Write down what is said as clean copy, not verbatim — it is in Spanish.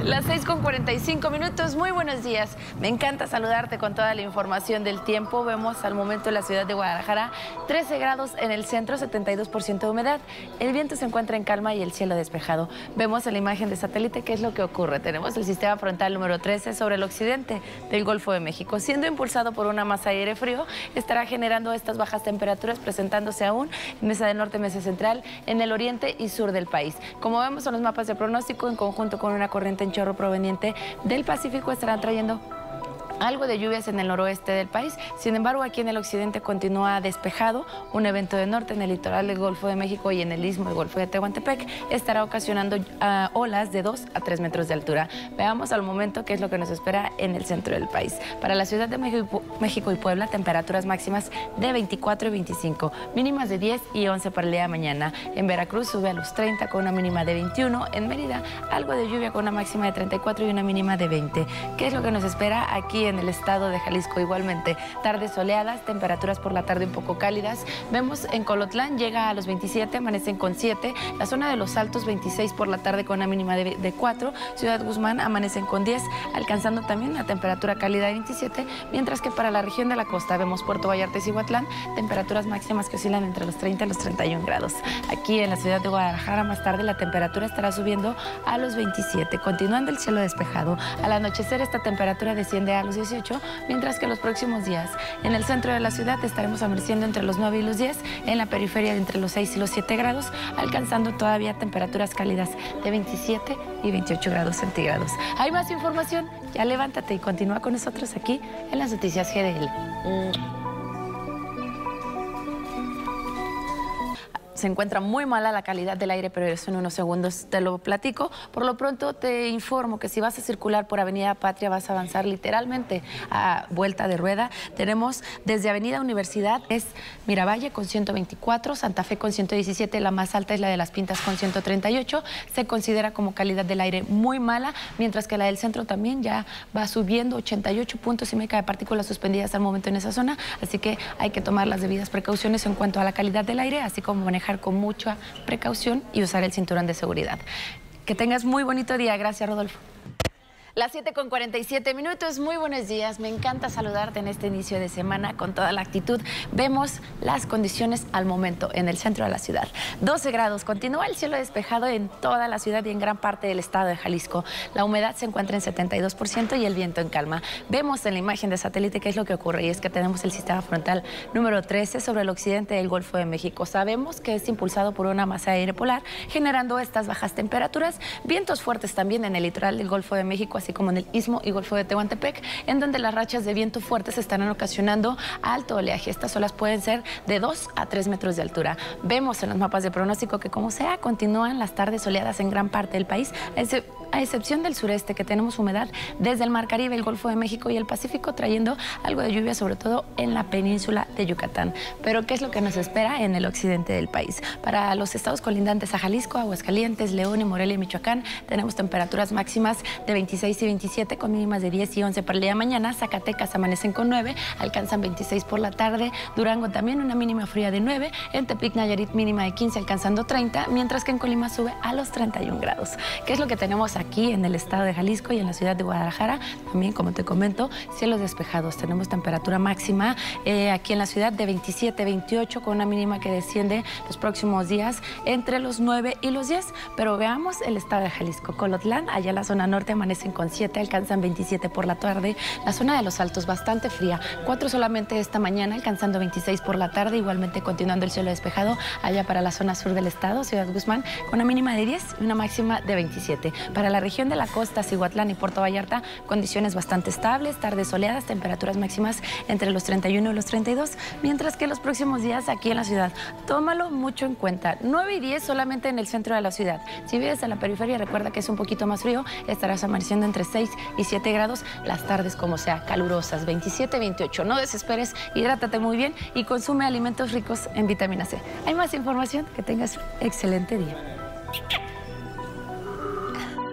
Las 6:45. Muy buenos días. Me encanta saludarte con toda la información del tiempo. Vemos al momento en la ciudad de Guadalajara 13 grados en el centro, 72% de humedad. El viento se encuentra en calma y el cielo despejado. Vemos en la imagen de satélite qué es lo que ocurre. Tenemos el sistema frontal número 13 sobre el occidente del Golfo de México. Siendo impulsado por una masa de aire frío, estará generando estas bajas temperaturas, presentándose aún en mesa del norte, mesa central, en el oriente y sur del país. Como vemos en los mapas de pronóstico, en conjunto con una corriente en chorro proveniente del Pacífico, estarán trayendo algo de lluvias en el noroeste del país. Sin embargo, aquí en el occidente continúa despejado. Un evento de norte en el litoral del Golfo de México y en el istmo del Golfo de Tehuantepec estará ocasionando olas de 2 a 3 metros de altura. Veamos al momento qué es lo que nos espera en el centro del país. Para la Ciudad de México y Puebla, temperaturas máximas de 24 y 25, mínimas de 10 y 11 para el día de mañana. En Veracruz sube a los 30 con una mínima de 21. En Mérida, algo de lluvia con una máxima de 34 y una mínima de 20. ¿Qué es lo que nos espera aquí en el estado de Jalisco? Igualmente, tardes soleadas, temperaturas por la tarde un poco cálidas. Vemos en Colotlán llega a los 27, amanecen con 7. La zona de Los Altos 26 por la tarde con una mínima de 4. Ciudad Guzmán amanecen con 10, alcanzando también la temperatura cálida de 27, mientras que para la región de la costa vemos Puerto Vallarta y Cihuatlán, temperaturas máximas que oscilan entre los 30 y los 31 grados. Aquí en la ciudad de Guadalajara más tarde la temperatura estará subiendo a los 27, continuando el cielo despejado. Al anochecer esta temperatura desciende a los 18, mientras que los próximos días en el centro de la ciudad estaremos amaneciendo entre los 9 y los 10, en la periferia de entre los 6 y los 7 grados, alcanzando todavía temperaturas cálidas de 27 y 28 grados centígrados. Hay más información, ya levántate y continúa con nosotros aquí en las noticias GDL. Se encuentra muy mala la calidad del aire, pero eso en unos segundos te lo platico. Por lo pronto te informo que si vas a circular por Avenida Patria vas a avanzar literalmente a vuelta de rueda. Tenemos desde Avenida Universidad es Miravalle con 124, Santa Fe con 117, la más alta es la de Las Pintas con 138. Se considera como calidad del aire muy mala, mientras que la del centro también ya va subiendo, 88 puntos y media de partículas suspendidas al momento en esa zona. Así que hay que tomar las debidas precauciones en cuanto a la calidad del aire, así como manejar con mucha precaución y usar el cinturón de seguridad. Que tengas muy bonito día. Gracias, Rodolfo. Las 7:47. Muy buenos días. Me encanta saludarte en este inicio de semana con toda la actitud. Vemos las condiciones al momento en el centro de la ciudad. 12 grados. Continúa el cielo despejado en toda la ciudad y en gran parte del estado de Jalisco. La humedad se encuentra en 72% y el viento en calma. Vemos en la imagen de satélite qué es lo que ocurre, y es que tenemos el sistema frontal número 13 sobre el occidente del Golfo de México. Sabemos que es impulsado por una masa de aire polar, generando estas bajas temperaturas. Vientos fuertes también en el litoral del Golfo de México, así como en el istmo y Golfo de Tehuantepec, en donde las rachas de viento fuertes estarán ocasionando alto oleaje. Estas olas pueden ser de 2 a 3 metros de altura. Vemos en los mapas de pronóstico que, como sea, continúan las tardes soleadas en gran parte del país, a excepción del sureste, que tenemos humedad desde el Mar Caribe, el Golfo de México y el Pacífico, trayendo algo de lluvia, sobre todo en la península de Yucatán. Pero, ¿qué es lo que nos espera en el occidente del país? Para los estados colindantes a Jalisco, Aguascalientes, León y Morelia y Michoacán, tenemos temperaturas máximas de 26 y 27, con mínimas de 10 y 11 para el día de mañana. Zacatecas amanecen con 9, alcanzan 26 por la tarde. Durango también una mínima fría de 9. En Tepic, Nayarit, mínima de 15, alcanzando 30, mientras que en Colima sube a los 31 grados. ¿Qué es lo que tenemos aquí en el estado de Jalisco y en la ciudad de Guadalajara? También, como te comento, cielos despejados. Tenemos temperatura máxima aquí en la ciudad de 27, 28, con una mínima que desciende los próximos días entre los 9 y los 10. Pero veamos el estado de Jalisco. Colotlán, allá en la zona norte, amanecen con 7, alcanzan 27 por la tarde. La zona de Los Altos bastante fría, 4 solamente esta mañana, alcanzando 26 por la tarde. Igualmente continuando el cielo despejado allá para la zona sur del estado, Ciudad Guzmán, con una mínima de 10 y una máxima de 27. Para la región de la costa, Cihuatlán y Puerto Vallarta, condiciones bastante estables, tardes soleadas, temperaturas máximas entre los 31 y los 32, mientras que los próximos días aquí en la ciudad, tómalo mucho en cuenta, 9 y 10 solamente en el centro de la ciudad. Si vives en la periferia, recuerda que es un poquito más frío, estarás amaneciendo entre 6 y 7 grados, las tardes como sea calurosas, 27, 28. No desesperes, hidrátate muy bien y consume alimentos ricos en vitamina C. Hay más información, que tengas un excelente día.